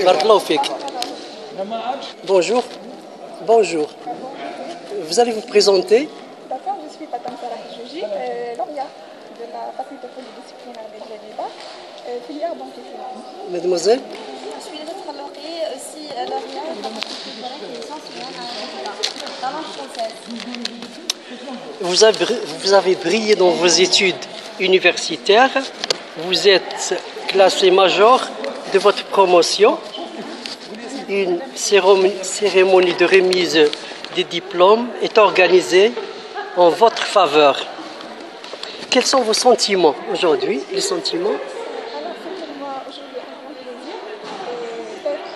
Barakallahu fik. Bonjour. Bonjour. Vous allez vous présenter? D'accord, je suis Fatam Sarah Jouji, lauréate de la faculté polydisciplinaire des Jaliba, filière banque et finance. Mademoiselle? Je suis l'autre lauréée aussi lauréate de la faculté de sciences humaines dans la langue française. Vous avez brillé dans vos études universitaires. Vous êtes classé major de votre promotion. Une cérémonie de remise des diplômes est organisée en votre faveur. Quels sont vos sentiments aujourd'hui? Les sentiments? Alors, c'est pour moi aujourd'hui un grand plaisir d'être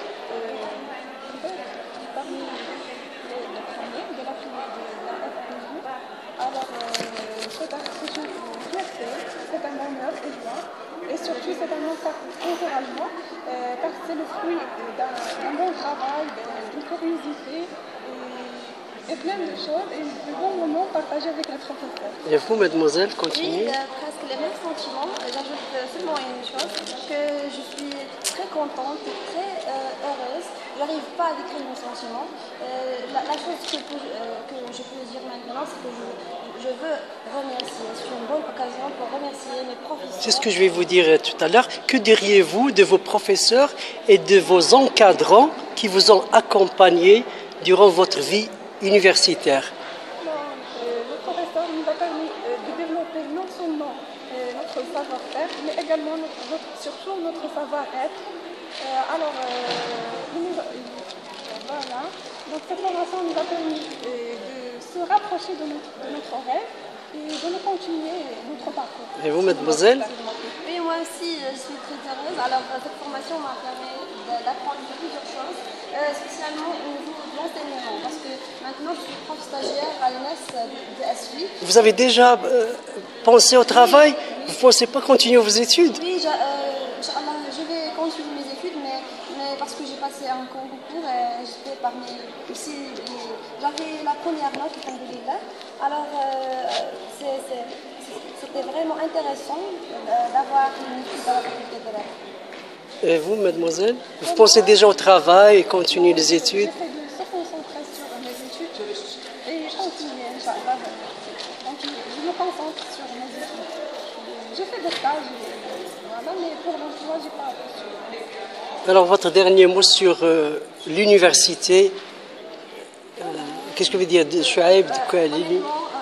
parmi les premiers de la filière de la FPJ. Alors, c'est une fierté, c'est un honneur et joie. Et surtout, c'est un encouragement parce que c'est le fruit d'un bon travail, d'une curiosité et plein de choses et de bons moments partagés avec les professeurs. Et vous, mademoiselle, continuez. Oui, presque les mêmes sentiments. J'ajoute seulement une chose, que je suis très contente et très heureuse. Je n'arrive pas à décrire mes sentiments. La chose que je peux dire maintenant, c'est que je veux remercier. C'est une bonne occasion pour remercier mes professeurs. C'est ce que je vais vous dire tout à l'heure. Que diriez-vous de vos professeurs et de vos encadrants qui vous ont accompagné durant votre vie universitaire? Le professeur nous a permis de développer non seulement notre savoir-faire, mais également surtout notre savoir-être. Voilà. Donc cette formation nous a permis de se rapprocher de notre rêve et de nous continuer notre parcours. Et vous, mademoiselle? Oui, moi aussi, je suis très heureuse. Alors, cette formation m'a permis d'apprendre plusieurs choses, spécialement au niveau de l'enseignement, parce que maintenant, je suis prof stagiaire à l'ENS de S8. Vous avez déjà pensé au travail? Vous ne pensez pas continuer vos études? Oui, Inch'Allah, je vais continuer mes études, mais parce que j'ai passé un concours et j'étais parmi aussi, j'avais la première note, alhamdoulilah. Alors, c'était vraiment intéressant d'avoir une étude à la faculté de lettres. Et vous, mademoiselle? Vous pensez déjà au travail et continuer les études? J'essaie de se concentrer sur mes études et je continue, Inch'Allah. Donc, je me concentre sur mes études. J'ai fait des stages, voilà, mais pour l'emploi, je n'ai pas postulé. Alors, votre dernier mot sur l'université, qu'est-ce que vous dire de Chouaib, de Koualili?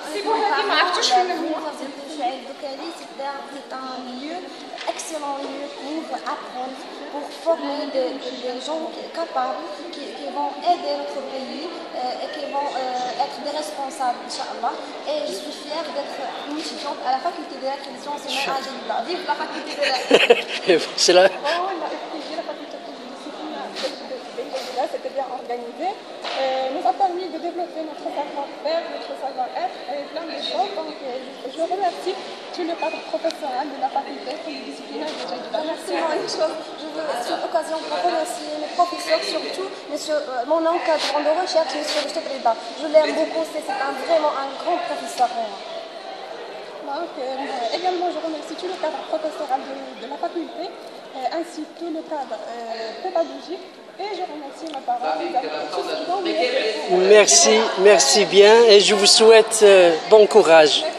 C'est un lieu, excellent lieu pour apprendre, pour former des gens capables qui vont aider notre pays et qui vont être des responsables, Inch'Allah. Et je suis fière d'être une étudiante à la faculté des lettres et des sciences humaines à Jaliba. Vive la faculté des lettres! C'est là. La FPJ, la faculté de discipline, c'était bien organisé. Nous a permis de développer notre savoir-faire, notre savoir-être et plein de choses. Donc, je remercie tout le cadre professionnel de la faculté polydisciplinaire de Jaliba. Merci. Une chose, je veux cette occasion pour remercier mes professeurs, surtout mon encadrant de recherche, M. Rachid Rida. Je l'aime beaucoup, c'est vraiment un grand professeur pour moi. Donc, également, je remercie tout le cadre professoral de la faculté, ainsi que tout le cadre pédagogique. Et je remercie mes parents. Merci bien et je vous souhaite bon courage.